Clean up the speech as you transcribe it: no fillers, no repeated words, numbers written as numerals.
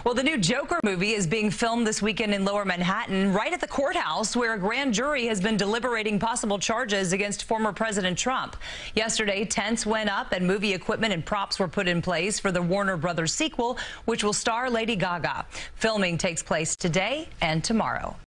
Well, the new Joker movie is being filmed this weekend in Lower Manhattan, right at the courthouse where a grand jury has been deliberating possible charges against former President Trump. Yesterday, tents went up and movie equipment and props were put in place for the Warner Brothers sequel, which will star Lady Gaga. Filming takes place today and tomorrow.